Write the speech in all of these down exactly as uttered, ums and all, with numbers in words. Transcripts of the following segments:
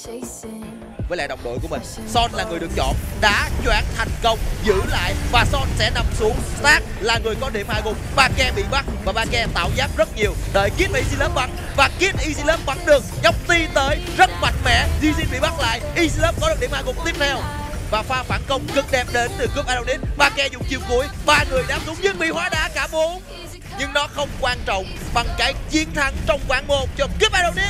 với lại đồng đội của mình. Son là người được chọn, đã choáng thành công, giữ lại và Son sẽ nằm xuống. Stark là người có điểm hạ gục, Bake bị bắt và Bake tạo giáp rất nhiều. Đợi Kid và Easy Love bắn và Kid Easy Love bắn được, nhóc ti tới rất mạnh mẽ. Jin bị bắt lại, Easy Love có được điểm hạ gục tiếp theo. Và pha phản công cực đẹp đến từ cúp Adonis. Bake dùng chiêu cuối, ba người đáp đúng nhưng bị hóa đá cả bốn. Nhưng nó không quan trọng bằng cái chiến thắng trong quán một cho cúp Adonis.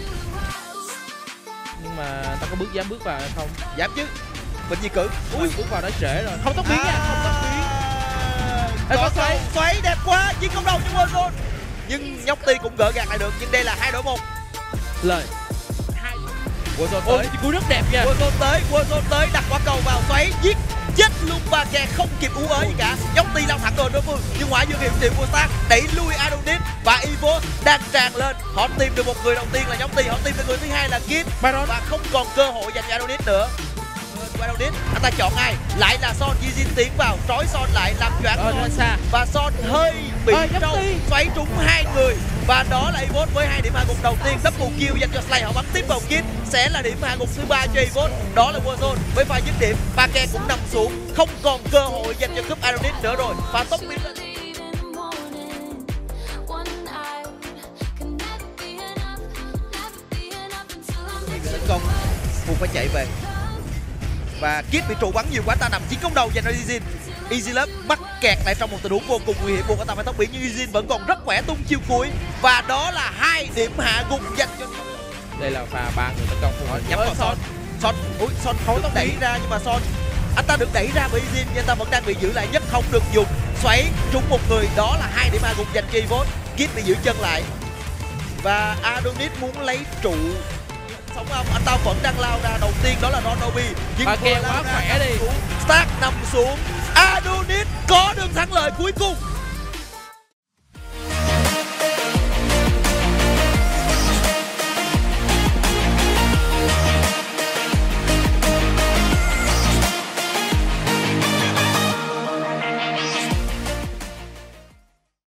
Nhưng mà ta có bước dám bước vào hay không? Dám chứ. Mình di cử. Ui, bước vào đó trễ rồi. Không tóc biến nha, không tóc biến. Có, có xoáy, xoáy đẹp quá, chiến công đầu cho Warzone. Nhưng nhóc ti cũng gỡ gạt lại được, nhưng đây là hai đội một. Lời. Warzone Ôi, tới. cú rất đẹp nha. Warzone tới, Warzone tới, đặt quả cầu vào xoáy, giết chết luôn Bake, không kịp ú ới gì cả. Nhóc ti lao thẳng rồi đối phương, nhưng ngoại dương hiệu điểm của Stark đẩy lui Adonis và Evo đang tràn lên. Họ tìm được một người đầu tiên là nhóc ti, họ tìm được người thứ hai là Kid và không còn cơ hội dành cho Adonis nữa. Adonis, anh ta chọn ai? Lại là Son. Jin tiến vào, trói Son lại, làm choáng Son và Son hơi bị trâu, xoáy trúng hai người và đó là Evo với hai điểm hạ gục đầu tiên. Double kill dành cho Slay, họ bắn tiếp vào Kid, sẽ là điểm hạ gục thứ ba cho Evo. Đó là Warzone với pha dứt điểm. Bake cũng nằm xuống, không còn cơ hội dành cho cúp Adonis nữa rồi. Pha tốc biến lên. Tấn công buộc phải chạy về và Kid bị trụ bắn nhiều quá, ta nằm chiến công đầu dành cho Jin. Easy Love mắc kẹt lại trong một tình huống vô cùng nguy hiểm, buộc ta phải tốc biến nhưng Jin vẫn còn rất khỏe tung chiêu cuối và đó là hai điểm hạ gục dành cho. Đây là pha ba người tấn công của nhắm vào Son. Son, ui Son không tốc đẩy ra nhưng mà Son anh ta được đẩy ra bởi Jin nhưng anh ta vẫn đang bị giữ lại, nhất không được dùng. Xoáy trúng một người, đó là hai điểm hạ gục dành cho Evo. Kid bị giữ chân lại và Adonis muốn lấy trụ sống không, anh ta vẫn đang lao ra. Đầu tiên đó là Ronobi nhưng Bake quá khỏe đi. Stark nằm xuống, Adonis có được thắng lợi cuối cùng.